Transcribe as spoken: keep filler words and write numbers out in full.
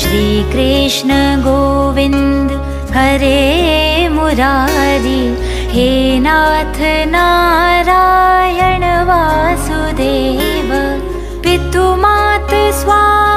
श्री कृष्ण गोविंद हरे मुरारी, हे नाथ नारायण वासुदेव पितु मा